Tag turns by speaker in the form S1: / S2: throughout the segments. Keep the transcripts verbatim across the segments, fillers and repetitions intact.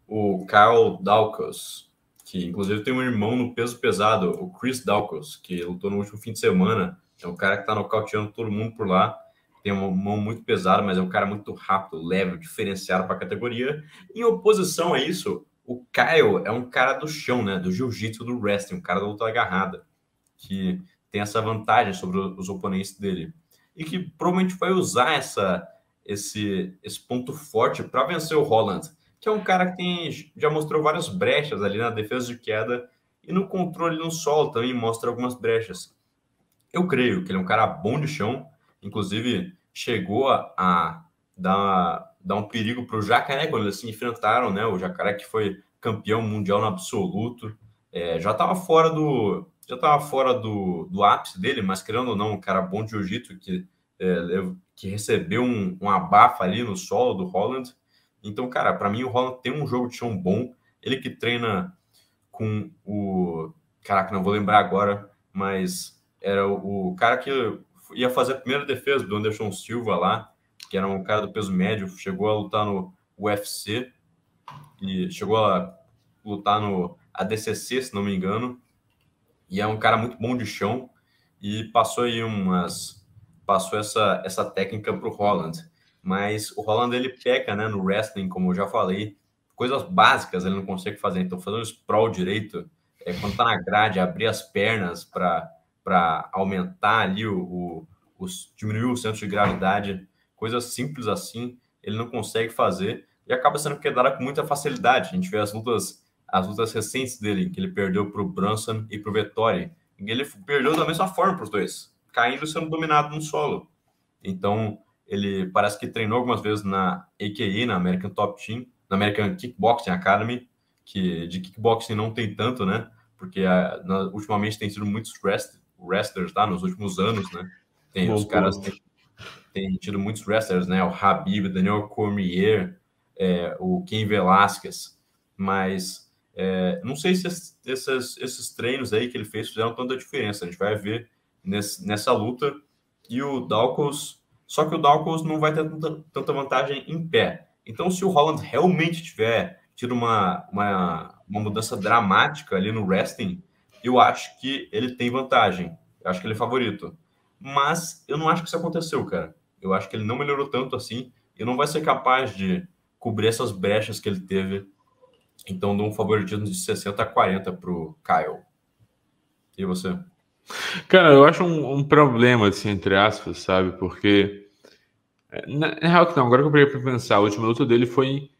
S1: o Kyle Daukaus, que inclusive tem um irmão no peso pesado, o Chris Daukaus, que lutou no último fim de semana. É um cara que tá nocauteando todo mundo por lá. Tem uma mão muito pesada, mas é um cara muito rápido, leve, diferenciado para a categoria. Em oposição a isso, o Kyle é um cara do chão, né? Do jiu-jitsu, do wrestling, um cara da luta agarrada, que tem essa vantagem sobre os oponentes dele. E que provavelmente vai usar essa, esse, esse ponto forte para vencer o Holland, que é um cara que tem, já mostrou várias brechas ali na defesa de queda e no controle no solo também mostra algumas brechas. Eu creio que ele é um cara bom de chão, inclusive chegou a, a dar, dar um perigo para o Jacaré quando eles se enfrentaram, né? O Jacaré que foi campeão mundial no absoluto, é, já estava fora do já estava fora do, do ápice dele, mas querendo ou não, um cara bom de jiu-jitsu que, é, que recebeu um, um abafa ali no solo do Holland. Então, cara, para mim o Holland tem um jogo de chão bom, ele que treina com o... Caraca, não vou lembrar agora, mas era o, o cara que ia fazer a primeira defesa do Anderson Silva lá, que era um cara do peso médio, chegou a lutar no U F C e chegou a lutar no A D C C, se não me engano, e é um cara muito bom de chão e passou aí umas... passou essa, essa técnica para o Holland. Mas o Holland, ele peca, né, no wrestling, como eu já falei, coisas básicas ele não consegue fazer. Então, fazendo sprawl direito, é, quando tá na grade, abrir as pernas para aumentar ali, o, o, os, diminuir o centro de gravidade, coisas simples assim, ele não consegue fazer e acaba sendo quebrada com muita facilidade. A gente vê as lutas, as lutas recentes dele, que ele perdeu para o Brunson e para o Vettori. E ele perdeu da mesma forma para os dois, caindo e sendo dominado no solo. Então, ele parece que treinou algumas vezes na A K I, na American Top Team, na American Kickboxing Academy, que de kickboxing não tem tanto, né? Porque a, na, ultimamente tem sido muitos wrest, wrestlers, tá? Nos últimos anos, né? Tem, os caras têm, têm tido muitos wrestlers, né? O Khabib, Daniel Cormier, é, o Cain Velasquez. Mas é, não sei se esses, esses, esses treinos aí que ele fez fizeram tanta diferença. A gente vai ver nesse, nessa luta. E o Daukaus... Só que o Daukaus não vai ter tanta, tanta vantagem em pé. Então, se o Holland realmente tiver tido uma, uma, uma mudança dramática ali no wrestling, eu acho que ele tem vantagem. Eu acho que ele é favorito. Mas eu não acho que isso aconteceu, cara. Eu acho que ele não melhorou tanto assim e não vai ser capaz de cobrir essas brechas que ele teve. Então, dou um favoritismo de sessenta a quarenta para o Kyle. E você?
S2: Cara, eu acho um, um problema, assim, entre aspas, sabe? Porque, na, na real que não, agora que eu peguei pra pensar, a última luta dele foi em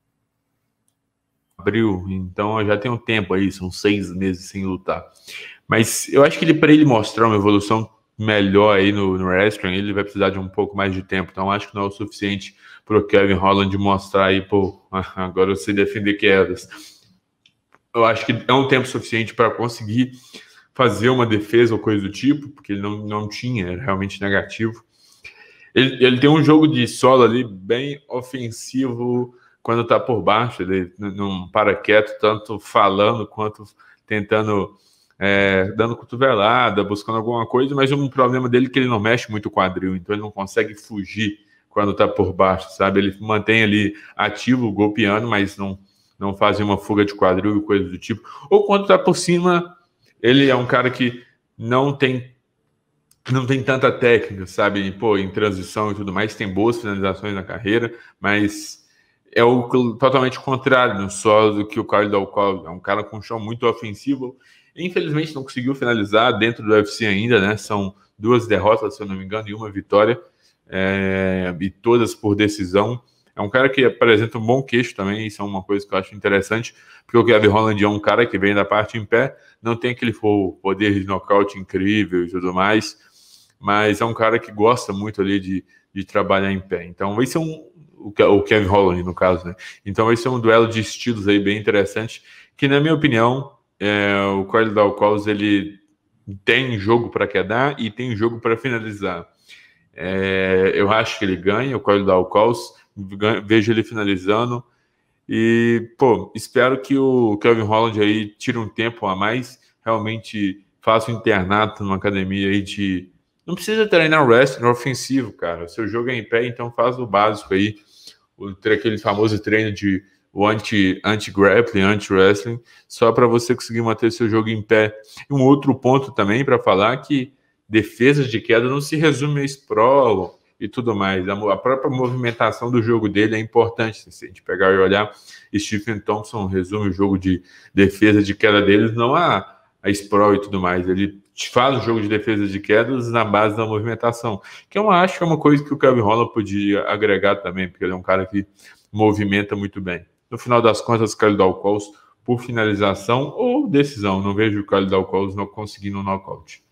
S2: abril, então já tem um tempo aí, são seis meses sem lutar. Mas eu acho que ele, para ele mostrar uma evolução melhor aí no, no wrestling, ele vai precisar de um pouco mais de tempo, então acho que não é o suficiente pro Kevin Holland mostrar aí, pô, agora eu sei defender quedas. Eu acho que é um tempo suficiente para conseguir fazer uma defesa ou coisa do tipo, porque ele não, não tinha, era realmente negativo. Ele, ele tem um jogo de solo ali bem ofensivo quando tá por baixo, ele não para quieto, tanto falando quanto tentando, é, dando cotovelada, buscando alguma coisa, mas um problema dele é que ele não mexe muito o quadril, então ele não consegue fugir quando tá por baixo, sabe? Ele mantém ali ativo, golpeando, mas não, não faz uma fuga de quadril e coisa do tipo. Ou quando tá por cima, ele é um cara que não tem não tem tanta técnica, sabe? Pô, em transição e tudo mais, tem boas finalizações na carreira, mas é o totalmente contrário no solo do que o Kyle Daukaus. É um cara com um chão muito ofensivo. Infelizmente não conseguiu finalizar dentro do U F C ainda, né? São duas derrotas, se eu não me engano, e uma vitória, é... e todas por decisão. É um cara que apresenta um bom queixo também, isso é uma coisa que eu acho interessante, porque o Kevin Holland é um cara que vem da parte em pé, não tem aquele poder de nocaute incrível e tudo mais, mas é um cara que gosta muito ali de, de trabalhar em pé. Então vai ser um, o Kevin Holland no caso, né? Então vai ser um duelo de estilos aí bem interessante, que na minha opinião, é, o Kyle Daukaus, ele tem jogo para quedar e tem jogo para finalizar. É, eu acho que ele ganha, o Kyle Daukaus, vejo ele finalizando e, pô, espero que o Kevin Holland aí tire um tempo a mais, realmente faça um internato numa academia aí de... Não precisa treinar wrestling ofensivo, cara. O seu jogo é em pé, então faz o básico aí. Ter aquele famoso treino de o anti, anti-grappling, anti-wrestling, só para você conseguir manter seu jogo em pé. E um outro ponto também para falar que defesas de queda não se resume a sprawl e tudo mais. A própria movimentação do jogo dele é importante. Se a gente pegar e olhar, Stephen Thompson resume o jogo de defesa de queda deles, não a, a sprawl e tudo mais. Ele faz o jogo de defesa de quedas na base da movimentação, que eu acho que é uma coisa que o Kevin Holland podia agregar também, porque ele é um cara que movimenta muito bem. No final das contas, Kyle Daukaus por finalização ou decisão. Não vejo o Kyle Daukaus não conseguindo um knockout.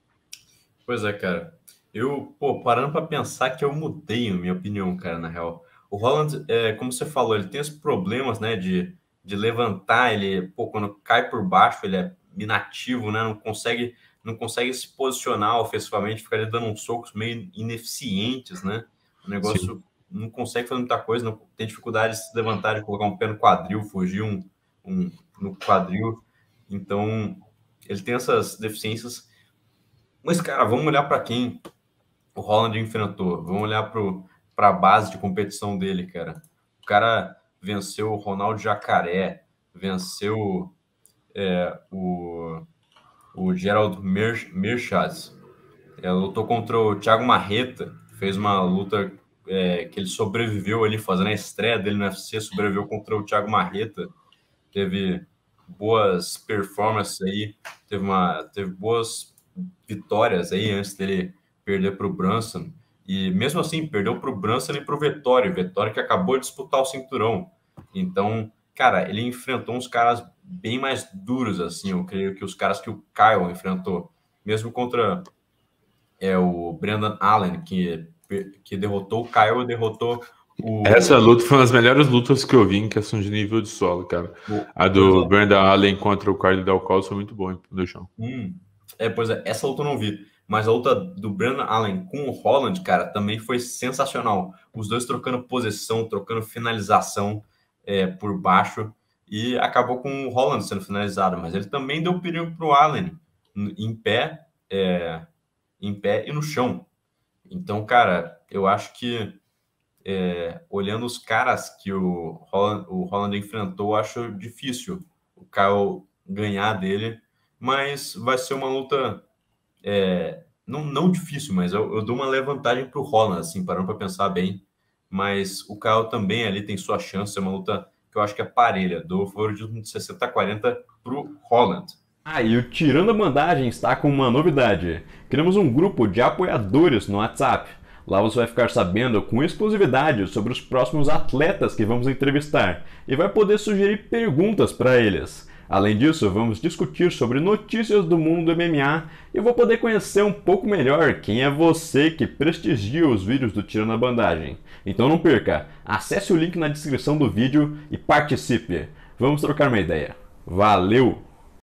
S1: Pois é, cara. Eu, pô, parando para pensar que eu mudei a minha opinião, cara, na real. O Holland, é, como você falou, ele tem esses problemas, né, de, de levantar, ele, pô, quando cai por baixo, ele é inativo, né, não consegue, não consegue se posicionar ofensivamente, fica ali dando uns socos meio ineficientes, né, o negócio Sim. não consegue fazer muita coisa, não, tem dificuldade de se levantar, de colocar um pé no quadril, fugir um, um no quadril, então ele tem essas deficiências. Mas, cara, vamos olhar para quem o Holland enfrentou. Vamos olhar para a base de competição dele, cara. O cara venceu o Ronaldo Jacaré, venceu é, o, o Gerald Meerschaert, é, lutou contra o Thiago Marreta, fez uma luta é, que ele sobreviveu ali, fazendo a estreia dele no U F C, sobreviveu contra o Thiago Marreta, teve boas performances aí, teve, uma, teve boas vitórias aí antes dele perder para o Brunson, e mesmo assim perdeu para o Brunson e para o Vettori, Vettori que acabou de disputar o cinturão. Então, cara, ele enfrentou uns caras bem mais duros, assim, eu creio que os caras que o Kyle enfrentou, mesmo contra é, o Brendan Allen, que, que derrotou o Kyle e derrotou o...
S2: Essa luta foi uma das melhores lutas que eu vi em questão de nível de solo, cara. O... A do é. Brendan Allen contra o Kyle Daukaus foi muito boa no chão.
S1: Hum. É, pois é, essa luta eu não vi, mas a luta do Brendan Allen com o Holland, cara, também foi sensacional. Os dois trocando posição, trocando finalização é, por baixo, e acabou com o Holland sendo finalizado, mas ele também deu perigo para o Allen em pé, é, em pé e no chão. Então, cara, eu acho que é, olhando os caras que o Holland, o Holland enfrentou, eu acho difícil o Kyle ganhar dele. Mas vai ser uma luta é, não, não difícil, mas eu, eu dou uma levantagem para o Holland, assim, parando para pensar bem. Mas o Kyle também ali tem sua chance, é uma luta que eu acho que é parelha, dou favoritismo de sessenta a quarenta para o Holland.
S3: Ah, e o Tirando a Bandagem está com uma novidade. Criamos um grupo de apoiadores no WhatsApp. Lá você vai ficar sabendo com exclusividade sobre os próximos atletas que vamos entrevistar e vai poder sugerir perguntas para eles. Além disso, vamos discutir sobre notícias do mundo do M M A e eu vou poder conhecer um pouco melhor quem é você que prestigia os vídeos do Tirando a Bandagem. Então não perca, acesse o link na descrição do vídeo e participe. Vamos trocar uma ideia. Valeu!